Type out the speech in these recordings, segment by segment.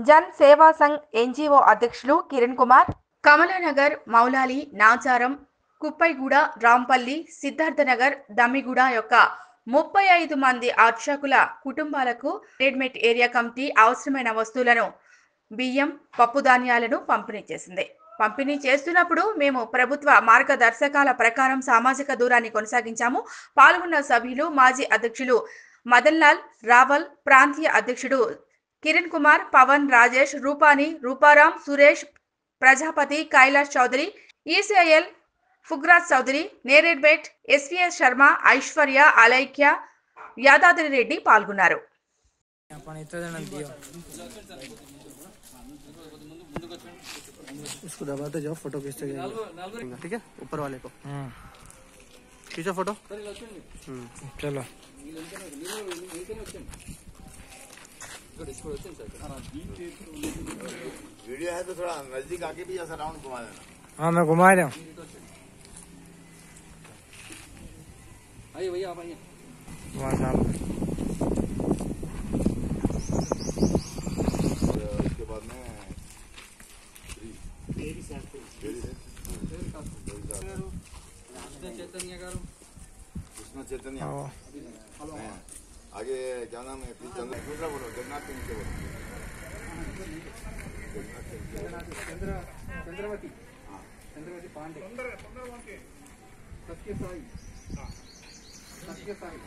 జన్ సేవా సంఘ్ ఎన్జీఓ అధ్యక్షులు కిరణ్ కుమార్, కమలానగర్, మౌలాలి, నాచారం, కుప్పైగూడ, రాంపల్లి, సిద్ధార్థనగర్, దమ్మిగూడ యొక్క 35 మంది అర్చకుల కుటుంబాలకు రెడ్మేట్ ఏరియా కమిటీ అవసరమైన వస్తువులను బియ్యం, పప్పు ధాన్యాలను పంపిణీ చేసింది. పంపిణీ చేస్తున్నప్పుడు మేము ప్రభుత్వ మార్గదర్శకాల ప్రకారం సామాజిక దూరాన్ని కొనసాగించాము. పాల్గొన్న సభ్యులు మాజీ అధ్యక్షులు మదన్ లాల్ రావల్, ప్రాంతీయ అధ్యక్షుడు కిరణ్ కుమార్, పవన్, రాజేష్, రూపాని, రూపారాం, సురేష్, ప్రజాపతి, కైలాష్ చౌదరి, ఈసీఐఎల్ ఫుగ్రాజ్ చౌదరి, నేరేడ్బేట్, ఎస్వీఎస్ శర్మ, ఐశ్వర్య, అలైక్య, యాదాద్రి రెడ్డి పాల్గొన్నారు. इसको दबाते जाओ, फोटो खींचते जाएंगे, ठीक है। ऊपर वाले को खींचो फोटो। चलो वीडियो है तो थोड़ा नजदीक आके भी ऐसा राउंड घुमा देना। हाँ मैं घुमा रहा हूँ। आइए भैया आप आइए। उसके बाद में कृष्ण चैतन्य आगे क्या नाम है? दूसरा बोलो, जगन्नाथ सिंह से बोलो। चंद्रवती पांडे, सत्य साई, सत्य साई,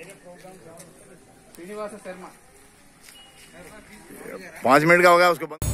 श्रीनिवास शर्मा। 5 मिनट का हो गया उसके बाद।